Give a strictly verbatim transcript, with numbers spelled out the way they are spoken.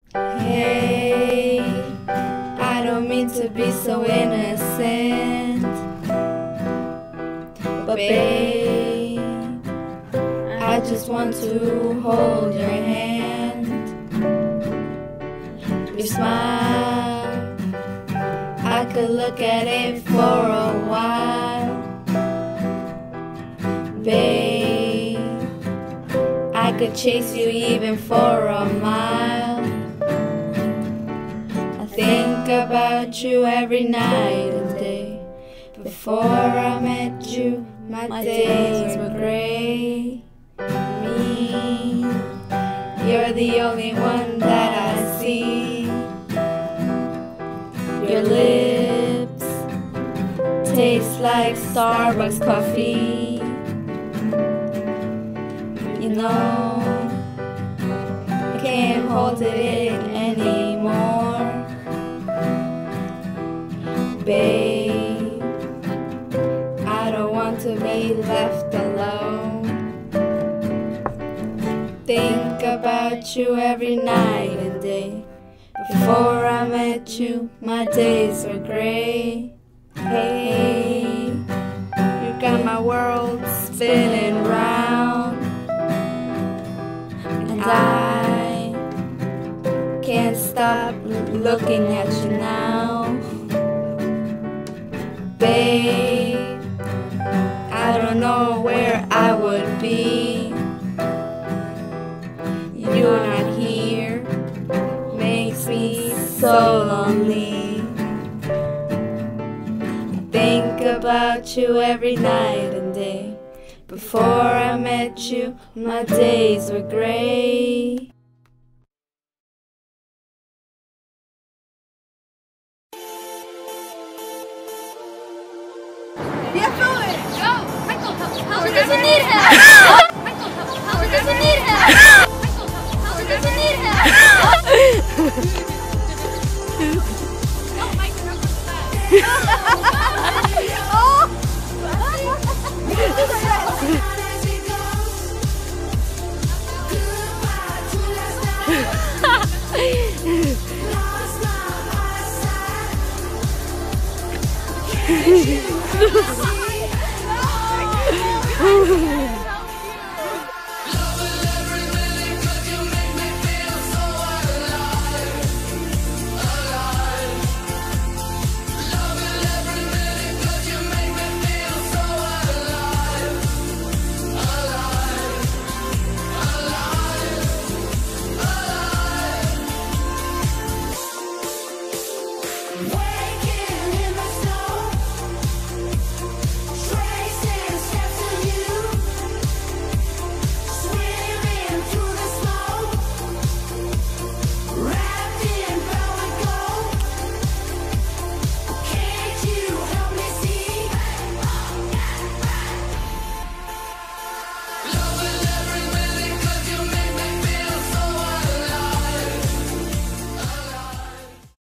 Hey, I don't mean to be so innocent, but babe, I just want to hold your hand. Your smile, I could look at it for a while. Babe, I could chase you even for a mile. I think about you every night and day. Before I met you, my, my days were gray. Me, you're the only one that I see. Your lips taste like Starbucks coffee. You know, I can't hold it in anymore. Babe, I don't want to be left alone. Think about you every night and day. Before I met you, my days were gray. Hey, you got my world spinning round, and I can't stop looking at you now. Babe, I don't know where I would be. You're not here, makes me so lonely. I think about you every night and day. Before I met you, my days were gray. Yeah, throw it! Go! Michael, Howard doesn't need help! Michael, Howard doesn't need help! Michael, Howard doesn't need help! Oh, Michael, how was that? Oh! Hehehe